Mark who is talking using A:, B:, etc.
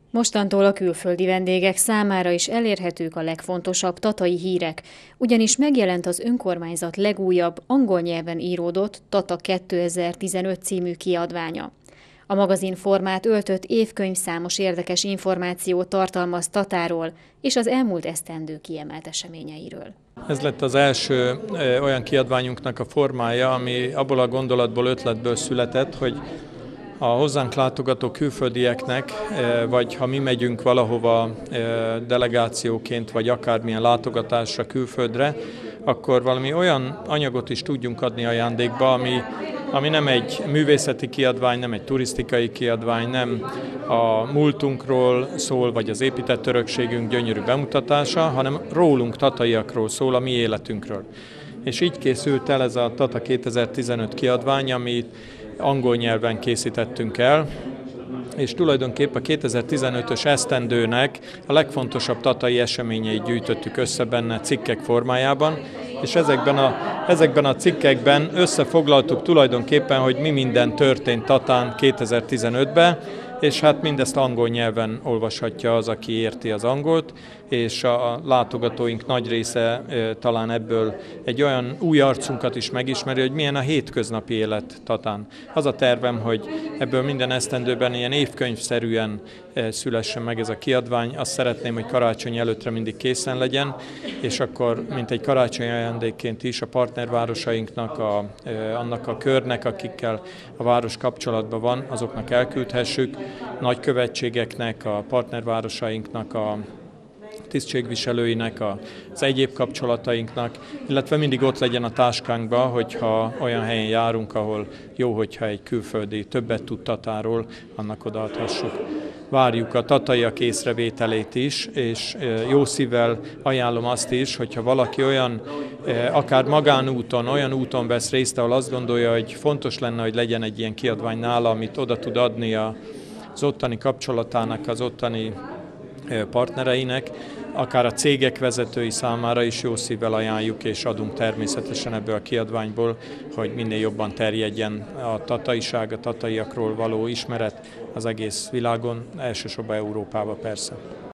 A: Mostantól a külföldi vendégek számára is elérhetők a legfontosabb tatai hírek, ugyanis megjelent az önkormányzat legújabb, angol nyelven íródott Tata 2015 című kiadványa. A magazinformát öltött évkönyv számos érdekes információt tartalmaz Tatáról és az elmúlt esztendő kiemelt eseményeiről.
B: Ez lett az első olyan kiadványunknak a formája, ami abból a gondolatból, ötletből született, hogy a hozzánk látogató külföldieknek, vagy ha mi megyünk valahova delegációként, vagy akármilyen látogatásra külföldre, akkor valami olyan anyagot is tudjunk adni ajándékba, ami nem egy művészeti kiadvány, nem egy turisztikai kiadvány, nem a múltunkról szól, vagy az épített örökségünk gyönyörű bemutatása, hanem rólunk, tataiakról szól, a mi életünkről. És így készült el ez a Tata 2015 kiadvány, amit angol nyelven készítettünk el, és tulajdonképpen a 2015-ös esztendőnek a legfontosabb tatai eseményeit gyűjtöttük össze benne cikkek formájában, és ezekben a cikkekben összefoglaltuk tulajdonképpen, hogy mi minden történt Tatán 2015-ben, és hát mindezt angol nyelven olvashatja az, aki érti az angolt, és a látogatóink nagy része talán ebből egy olyan új arcunkat is megismeri, hogy milyen a hétköznapi élet Tatán. Az a tervem, hogy ebből minden esztendőben ilyen évkönyvszerűen szülessen meg ez a kiadvány. Azt szeretném, hogy karácsony előttre mindig készen legyen, és akkor, mint egy karácsonyi ajándékként is a partnervárosainknak, annak a körnek, akikkel a város kapcsolatban van, azoknak elküldhessük, nagykövetségeknek, a partnervárosainknak, a tisztségviselőinek, az egyéb kapcsolatainknak, illetve mindig ott legyen a táskánkban, hogyha olyan helyen járunk, ahol jó, hogyha egy külföldi többet tud Tatáról, annak odaadhassuk. Várjuk a tataiak észrevételét is, és jó szívvel ajánlom azt is, hogyha valaki olyan, akár magánúton, olyan úton vesz részt, ahol azt gondolja, hogy fontos lenne, hogy legyen egy ilyen kiadvány nála, amit oda tud adni az ottani kapcsolatának, az ottani partnereinek, akár a cégek vezetői számára is jó szívvel ajánljuk, és adunk természetesen ebből a kiadványból, hogy minél jobban terjedjen a tataiság, a tataiakról való ismeret az egész világon, elsősorban Európában persze.